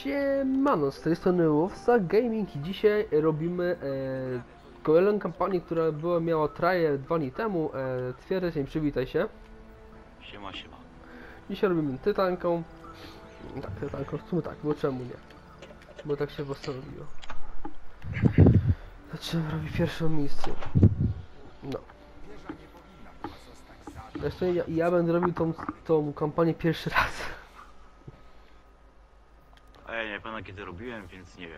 Siemano, z tej strony Wolfsa Gaming i dzisiaj robimy kolejną kampanię, która miała trial 2 dni temu. Twierdzeń, przywitaj się. Siema, siema. Dzisiaj robimy tytanką. Tak, tytanką, w sumie tak, bo czemu nie? Bo tak się postanowiło. Zaczynamy robić pierwszą misję. No. Zresztą ja będę robił tą kampanię pierwszy raz. A ja nie pamiętam kiedy robiłem, więc nie wiem.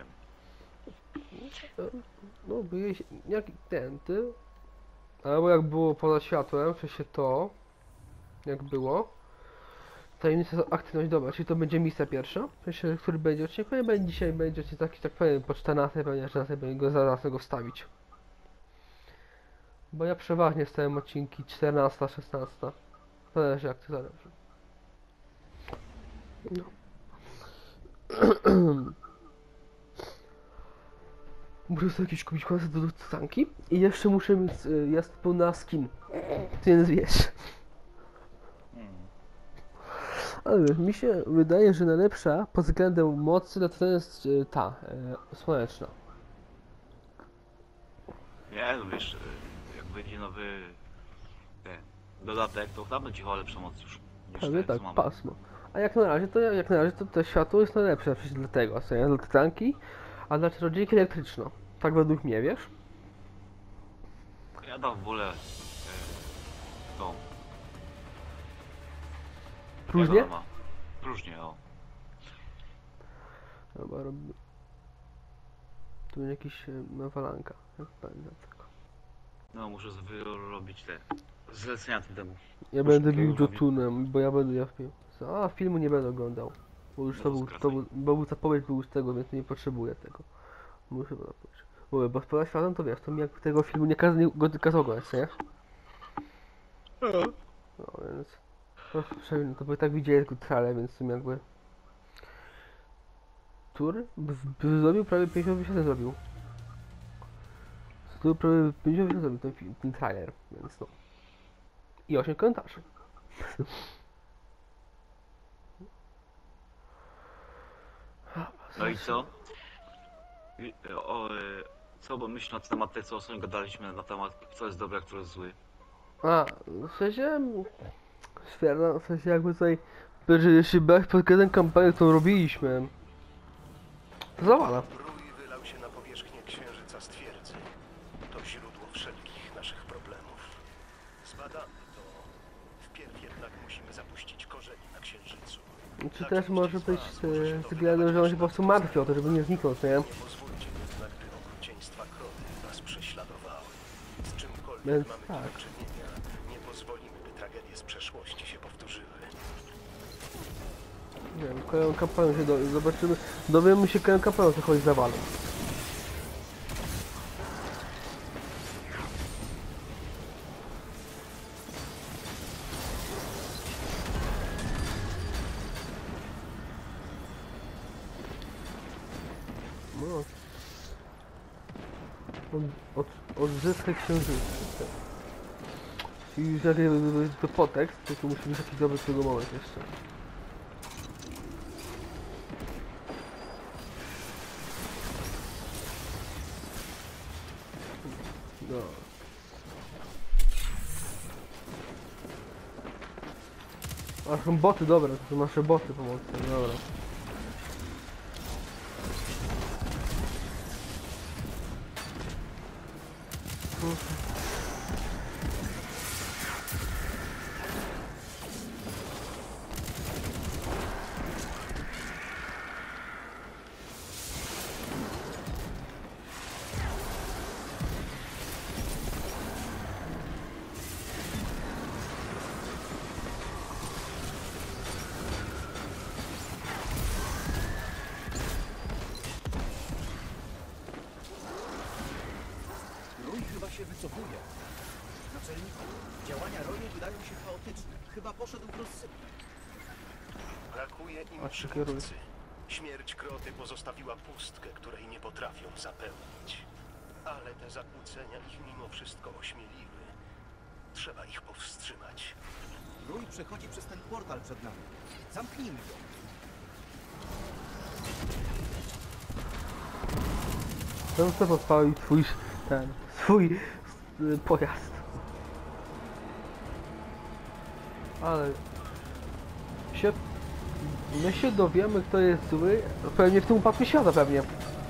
No, byłeś jak ten, ty. Albo jak było poza światłem, w sensie to, jak było. Tajemnica aktywność, dobra, czyli to będzie misja pierwsza, w sensie, który będzie odcinek, będzie dzisiaj, będzie odcinek taki, tak powiem, po 14, pewnie 14 będzie go zaraz go wstawić. Bo ja przeważnie stałem odcinki 14, 16. Zależy jak to zależy. No. Muszę sobie jakieś kupić klasy do tanki i jeszcze muszę mieć, jest pełna skin, więc wiesz. Ale wiesz, mi się wydaje, że najlepsza pod względem mocy to jest ta, słoneczna. Nie, no wiesz, jak będzie nowy ten dodatek, to chyba będzie chyba lepsza moc już niż Pewnie ten, tak, co mamy. pasmo. A jak na razie to światło jest najlepsze przecież dla tego, co nie? Dla tanki, a dla czarodziejki elektryczno. Tak według mnie, wiesz? Ja dam wolę tą. Próżnię? Jak ona ma? Próżnię, o. Dobra, robimy. Tu będzie jakiś nawalanka, jak pamiętam tego. No muszę robić te zlecenia temu. Ja Proszę, będę bił takiego Jotunem, bo ja będę a filmu nie będę oglądał. Bo już No to bo zapowiedź był z tego, więc nie potrzebuję tego. Muszę go zapowiedzieć. Bo poza światem to wiesz, to mi jak tego filmu nie kazał oglądać, nie? No więc... To by tak widzieli tylko trale, więc w sumie jakby... Tur zrobił prawie 50 tysięcy zrobił. To prawie 50 tysięcy zrobił ten trailer, więc no. I 8 komentarzy. No i co? Co bo myśl na temat tego, co ostatnio gadaliśmy na temat, co jest dobre, a co jest zły. A, w sensie... Stwierdzam, w sensie jakby tutaj... Że jeśli brać pod względem kampanię, którą robiliśmy... To zawala. Rój wylał się na powierzchnię księżyca z twierdzy. To źródło wszelkich naszych problemów. Zbadamy to. Wpierw jednak musimy zapuścić korzenie na księżycu. Czy też może być względem, że on się po prostu martwi o to, żeby nie zniknął, co nie? Nie pozwólcie jednak, by okrucieństwa Krody nas prześladowały. Z czymkolwiek Więc mamy tu tak. do czynienia, nie pozwolimy, by tragedie z przeszłości się powtórzyły. Nie wiem, kolejną kampanią się zobaczymy. Dowiemy się kolejną kampanią, co chodzi za walą. No. Odzyskaj księżyca. I już jak to potekst, to tu musi być jakiś dobry tego moment jeszcze. No. A są boty, dobra, to są nasze boty pomocne, dobra. Rój chyba się wycofuje. Naczelniku, działania Roju wydają się chaotyczne. Chyba poszedł w rozsypkę. Brakuje im A, przywódcy. Śmierć Krody pozostawiła pustkę, której nie potrafią zapełnić. Ale te zakłócenia ich mimo wszystko ośmieliły. Trzeba ich powstrzymać. Rój przechodzi przez ten portal przed nami. Zamknijmy go. Ten chce podpalić swój pojazd. Ale my się dowiemy, kto jest zły, pewnie w tym upadku świata pewnie.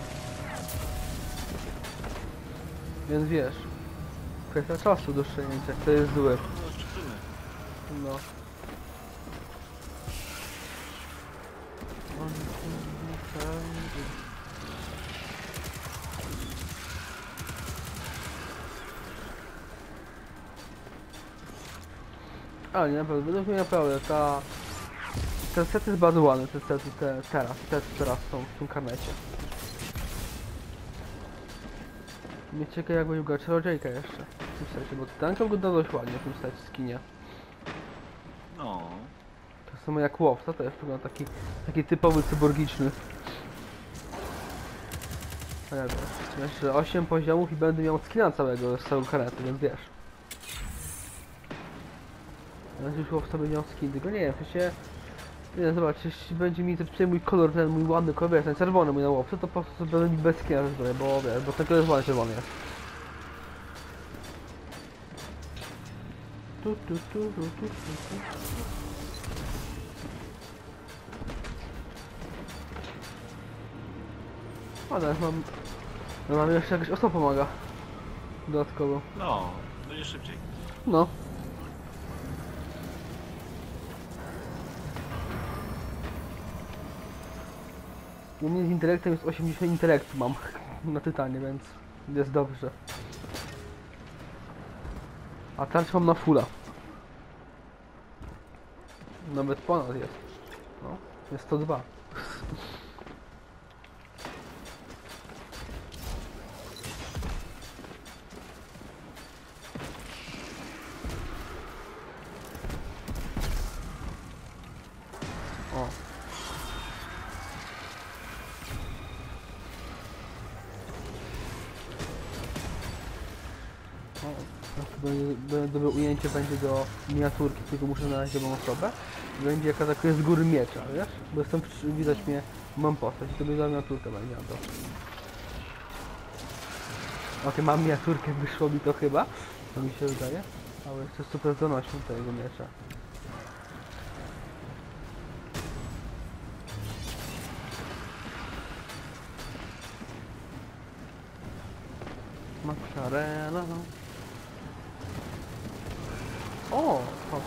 Więc wiesz, kwestia czasu do szczenięcia, kto jest zły. No, szczypimy. No. Ale nie, naprawdę, według mnie naprawdę ten set jest bardzo ładny, te teraz są w tym karnecie. Mnie ciekawe jak będzie grać czarodziejka jeszcze w tym secie, bo Tytanka wygląda dość ładnie w tym secie skinie. No. Tak samo jak Wolf, to też wygląda taki typowy cyborgiczny. Ale wiesz, jeszcze 8 poziomów i będę miał skina całego z całego karnetu, więc wiesz. Teraz już Wolf sobie miał skin, tylko nie wiem, przecież nie, zobacz, jeśli będzie mi tutaj mój kolor, ten mój ładny kolor, ten czerwony mój na Wolf, to po prostu będę mi bez skina zbroję, bo wiesz, bo ten kolor jest ładny czerwony jest. A teraz mam jeszcze jakaś osoba pomaga. Dodatkowo. No, będzie szybciej. No. U mnie z intelektem jest 80 intelektu mam na Tytanie, więc jest dobrze. A tarcz mam na fulla. Nawet ponad jest. No, jest 102. O. Dobre ujęcie będzie do miniaturki, tylko muszę znaleźć dobrą osobę. Będzie jaka taka z góry miecza, wiesz? Bo jestem, widać mnie, mam postać, to będzie miniaturka będzie na to. Okej, mam miniaturkę, wyszło mi to chyba, to mi się wydaje. Ale jeszcze super donośny tego miecza. Macarena. O! Chodź.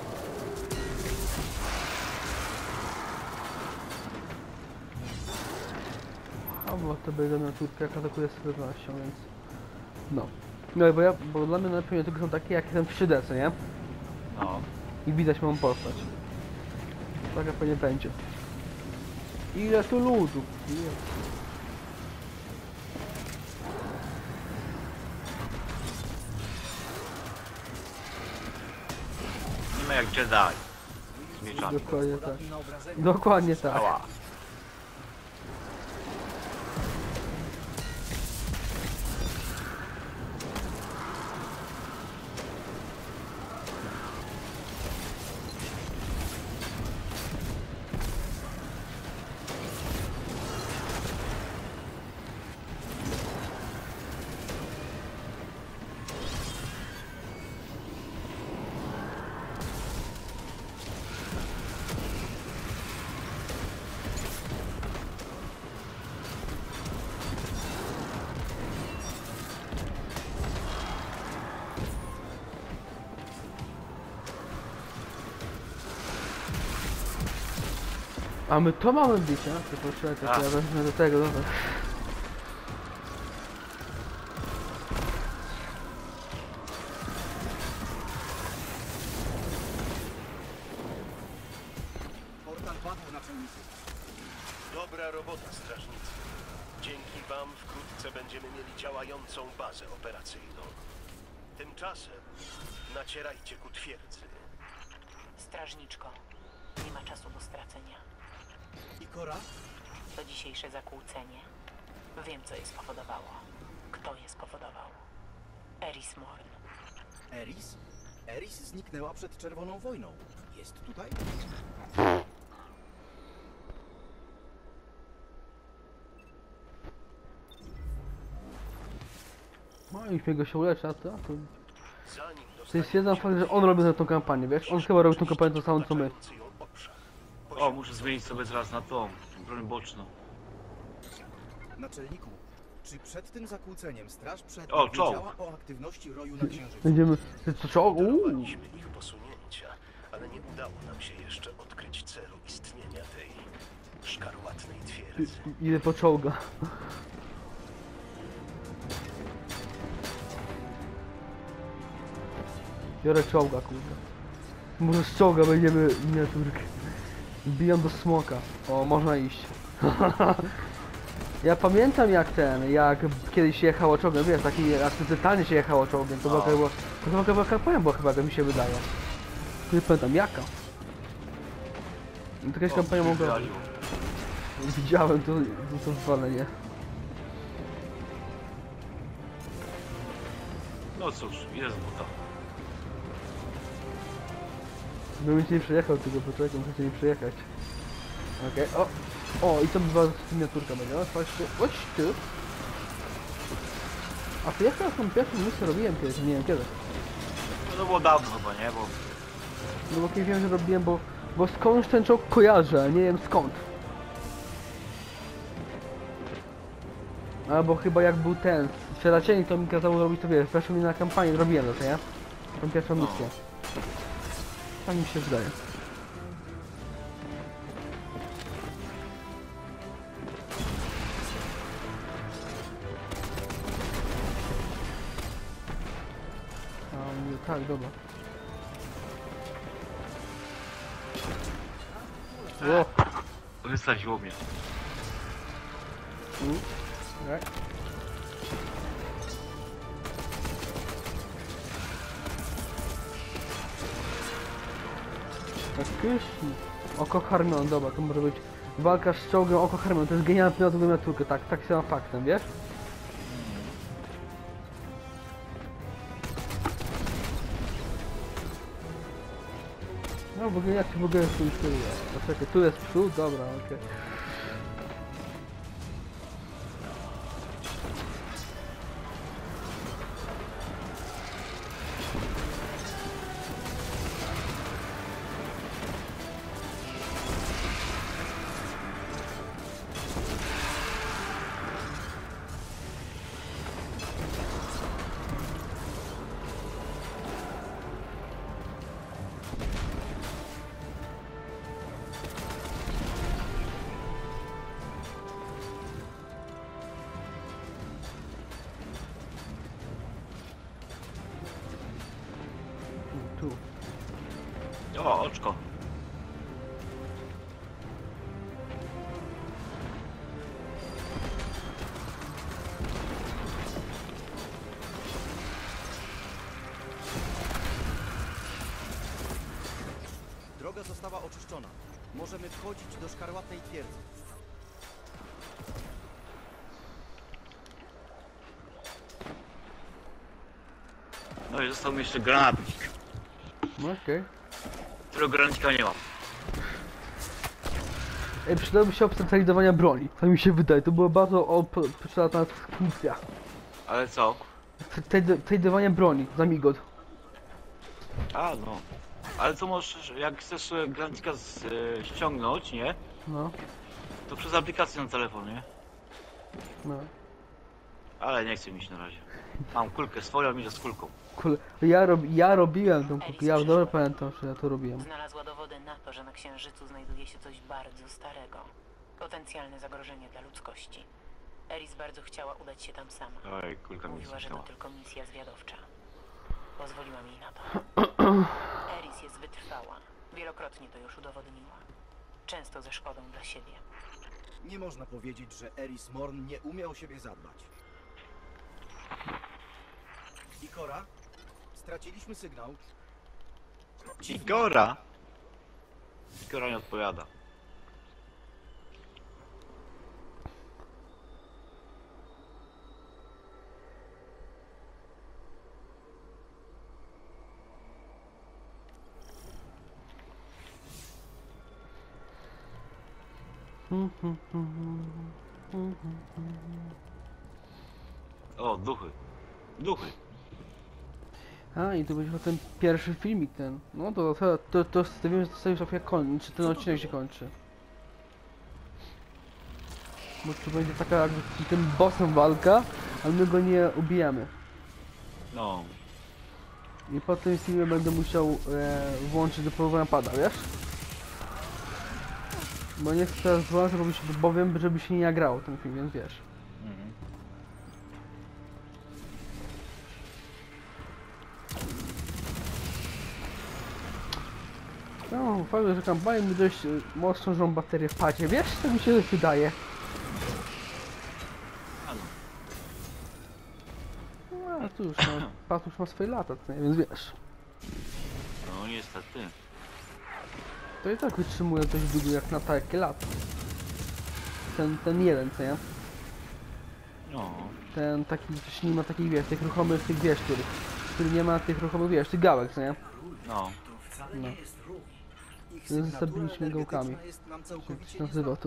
A bo to będzie naturka, jak atakuje z pewnością, więc... No. No bo dla mnie najlepiej miniaturki są takie, jak jestem w 3D, co nie? No. I widać moją postać. Taka pewnie będzie. Ile tu ludu? Ile? Nie ma jak Jedi. Z mieczami. Dokładnie tak. Podatni na obrażenia. Dokładnie tak. Ała. A my to mamy bić, a? To poczekaj, A. to ja wezmę do tego, dobra. Portal padł, naczelniku. Dobra robota, strażnicy. Dzięki wam wkrótce będziemy mieli działającą bazę operacyjną. Tymczasem nacierajcie ku twierdzy. Strażniczko, nie ma czasu do stracenia. I Kora? To dzisiejsze zakłócenie. Wiem, co je spowodowało. Kto je spowodował. Eris Morn. Eris? Eris zniknęła przed Czerwoną Wojną. Jest tutaj? No i śmiego się ulecza, to? Zanim To jest jeden fakt, że on robi tę kampanię, wiesz? On chyba robi tę kampanię to samo co my. O, muszę zmienić sobie zaraz na tą broń boczną. Naczelniku, czy przed tym zakłóceniem Straż Przednia O, czołg. wiedziała o aktywności roju na Księżycu? Będziemy... Co? Próbowaliśmy ich posunięcia, ale nie udało nam się jeszcze odkryć celu istnienia tej szkarłatnej twierdzy. Ile poczołga. Biorę czołga, kurde. Może z czołga będziemy miniaturkę. Biją do smoka. O, można iść. Ja pamiętam jak kiedyś się jechało czołgiem, wiesz, taki jak totalnie się jechało czołgiem, to była kampania była chyba, jak mi się wydaje. Nie pamiętam jaka. No, jakaś kampania mogła... wywaliło. Widziałem to zwalenie. No cóż, jest buta. Bym nie przejechał tego, poczekaj, muszę nie przejechać. Okej, o, i to była miniaturka będzie, no, chodź tu. A to ja chyba tą pierwszą misję robiłem kiedyś, nie wiem kiedy. No to było dawno chyba, nie? Bo No bo kiedyś wiem, że robiłem, bo skądś ten czołg kojarzę, nie wiem skąd. Albo chyba jak był ten, strzelacień, to mi kazało robić to, wiesz, weszło mi na kampanię, robiłem to, nie? Tą pierwszą misję. Tak mi się wydaje. Tak, dobra. O! wysadziło mnie. Tak. Jakieś oko Harmion, dobra, to może być walka z czołgiem oko Harmion, to jest genialna miniaturka, tak się ma faktem, wiesz? No w ogóle jak się w ogóle tu jest? Czekaj, tu jest przód, dobra, okej. Tu. O, oczko. Droga została oczyszczona. Możemy wchodzić do szkarłatnej twierdzy. No i został mi jeszcze granatnik, No okej. którego granatka nie mam. Ej, przydałoby się opcjonalizowania broni, tak mi się wydaje, to było bardzo przydatna funkcja. Ale co? Tradowanie broni za migot. A no. Ale co możesz, jak chcesz granatka ściągnąć, nie? No, To przez aplikację na telefonie. no. Ale nie chcę mi się na razie. Mam kulkę swoją i z kulką. Kule, ja robiłem tą kukę, ja dobrze pamiętam, że ja to robiłem. Znalazła dowody na to, że na Księżycu znajduje się coś bardzo starego. Potencjalne zagrożenie dla ludzkości. Eris bardzo chciała udać się tam sama. Oj, kulka mi Mówiła, że to zniknęła. tylko misja zwiadowcza. Pozwoliłam jej na to. Eris jest wytrwała. Wielokrotnie to już udowodniła. Często ze szkodą dla siebie. Nie można powiedzieć, że Eris Morn nie umiał o siebie zadbać. Ikora? Straciliśmy sygnał. Igora! Igora nie odpowiada. O, duchy. Duchy. A, i to będzie ten pierwszy filmik ten. No to stawimy sobie jak kończy, czy ten odcinek się kończy. Bo to będzie taka jakby z tym bossem walka, ale my go nie ubijamy. No. I po tym filmie będę musiał włączyć do próbowania pada, wiesz? Bo nie chcę teraz włączyć, bo wiem, żeby się nie nagrało ten film, więc wiesz. Mhm. No, fajnie, że kampania mi dość mocno żą baterię w padzie, wiesz? Tak mi się wydaje. A no. No, cóż, no, pad już ma swoje lata, co nie? Więc wiesz. No niestety. To i tak wytrzymuje dość długo jak na takie lata. Ten jeden, co nie? No. Ten taki, przecież nie ma takich, wiesz, tych ruchomych, tych, wiesz, który nie ma tych ruchomych, wiesz, tych gałek, co nie? No. To wcale No. nie jest rój. Ich Więc sygnatura zabiliśmy gałkami. energetyczna jest nam całkowicie Jak się nazywa nieznana. to?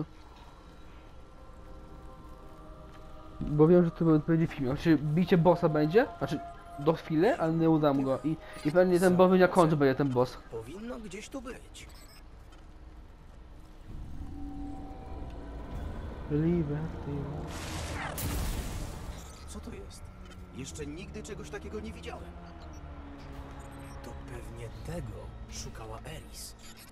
Bo wiem, że to będzie film. Znaczy, bicie bossa będzie, znaczy do chwili, ale nie udam go. I pewnie ten boss będzie na końcu będzie ten boss. Powinno gdzieś tu być. Liberty. Co to jest? Jeszcze nigdy czegoś takiego nie widziałem. To pewnie tego szukała Eris.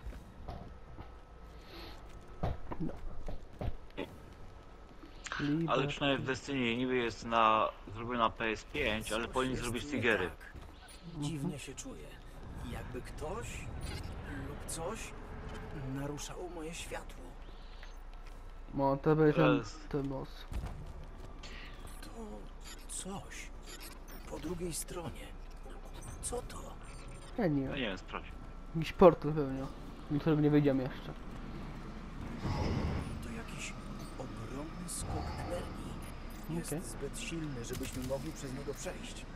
Ale przynajmniej w Destiny niby jest zrobione na PS5, ale powinni zrobić Jest nie Tigery. tak. Dziwnie się czuję. Jakby ktoś lub coś naruszało moje światło. No, to będzie ten, Teraz- ten boss. To coś po drugiej stronie. Co to? Ja nie No wiem. nie wiem, sprawdź. Jakiś portal pewnie. Do którego nie wyjdziemy jeszcze. To jakiś ogromny skok energii. Jest Okej. zbyt silny, żebyśmy mogli przez niego przejść.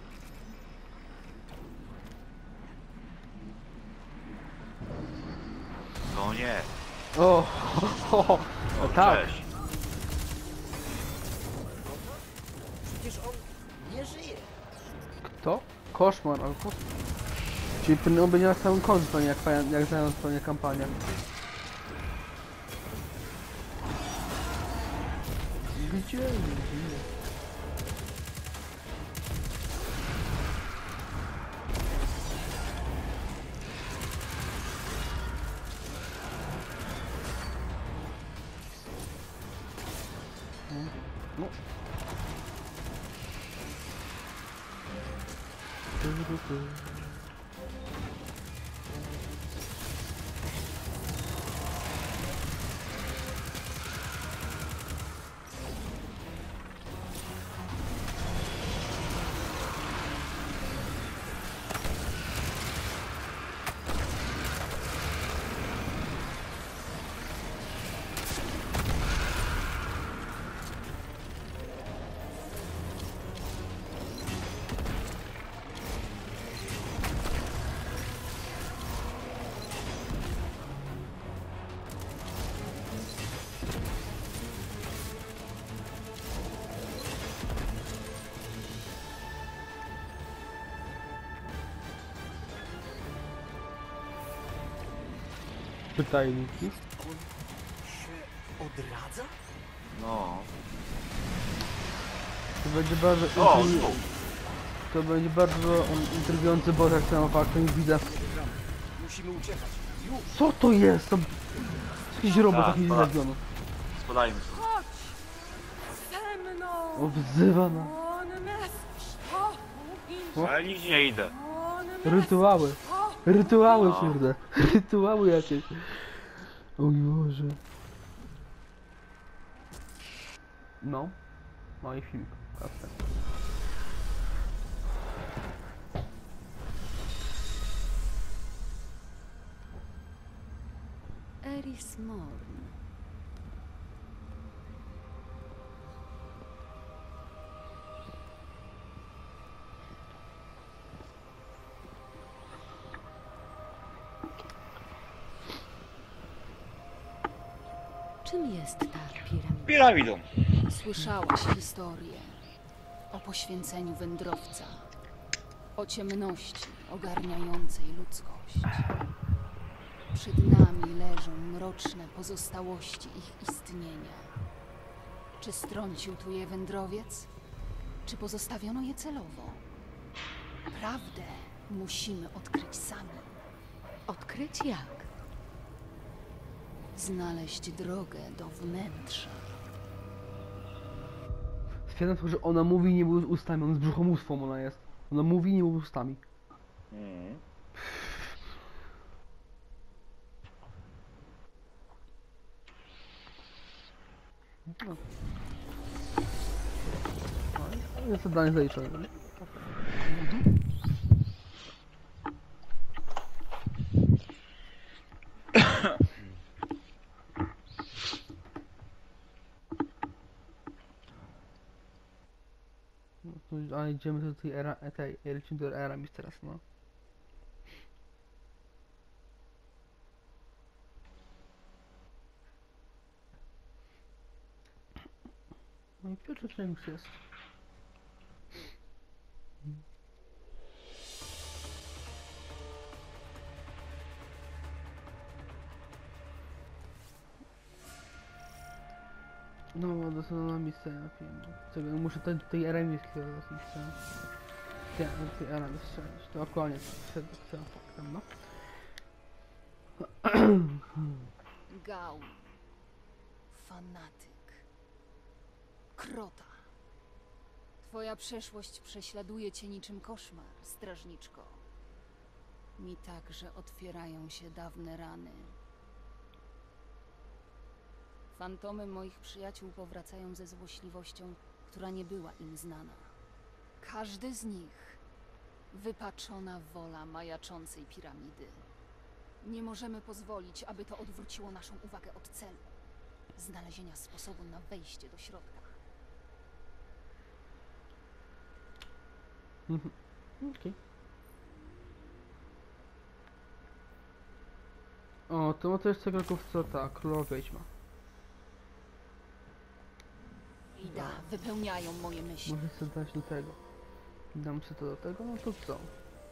To nie. O, O, tak. Cześć. Przecież on nie żyje. Kto? Koszmar, albo... Czyli on będzie na samym końcu, pewnie, jak znając pewnie kampanię. Gdzie? No. Pytajniki. On się odradza? No. To będzie bardzo... O, znów. To będzie bardzo intrygujący boss, jak sam faktem widzę. Musimy uciekać. Już! Co to jest? To jakiś robot, Tak, jakiś tak. zagiony. Spadajmy stąd. Chodź ze mną! O, wzywa na On nas szkoły. Ale nigdzie nie idę. rytuały. Rytuały, No. kurde. Rytuały jakieś. O Boże. No. No i film. Kasę. Eris Morn. Czym jest ta piramida? Piramidą. Słyszałaś historię. O poświęceniu wędrowca. O ciemności ogarniającej ludzkość. Przed nami leżą mroczne pozostałości ich istnienia. Czy strącił tu je wędrowiec? Czy pozostawiono je celowo? Prawdę musimy odkryć sami. Odkryć jak? Znaleźć drogę do wnętrza. Stwierdzam tylko, że ona mówi nie mówi ustami, on z brzuchomóstwą ona jest. Ona mówi nie mówi ustami. No. No, jest zadanie zaliczone. Nie? No, a idziemy do tej lecimy do Eramis teraz, no. No i pierwszy odcinek już jest. No, dostanowa misja, ja wiem. Czego, muszę tej Eramis dosyć, co? Tej Eramis strzelić, to koniec. Co tam, no. Gał. Fanatyk. Krota. Twoja przeszłość prześladuje cię niczym koszmar, strażniczko. Mi także otwierają się dawne rany. Fantomy moich przyjaciół powracają ze złośliwością, która nie była im znana. Każdy z nich wypaczona wola majaczącej piramidy. Nie możemy pozwolić, aby to odwróciło naszą uwagę od celu. Znalezienia sposobu na wejście do środka. Okej. O, to ma też tego co ta królowa wiedźma. Ida, wypełniają moje myśli. Może sobie dać do tego. Dam sobie to do tego, no to co?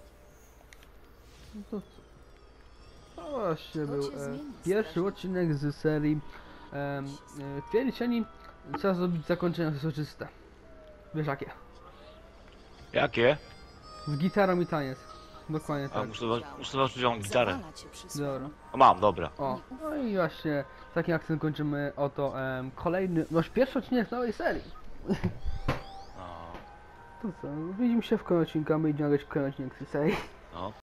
No to co? No właśnie To był cię zmieni, pierwszy strażniku. odcinek z serii Twierdź. Trzeba zrobić zakończenie soczyste. Wiesz jakie? Jakie? Z gitarą i taniec. Dokładnie A tak. muszę zobaczyć, że mam gitarę. Zawala cię przysłanie. Dobra. O, mam, dobra. O, no i właśnie takim akcentem kończymy oto kolejny, no pierwszy odcinek nowej serii. No, To co, widzimy się w kolejnym odcinku, a my idziemy grać w kolejny odcinek z tej serii. no.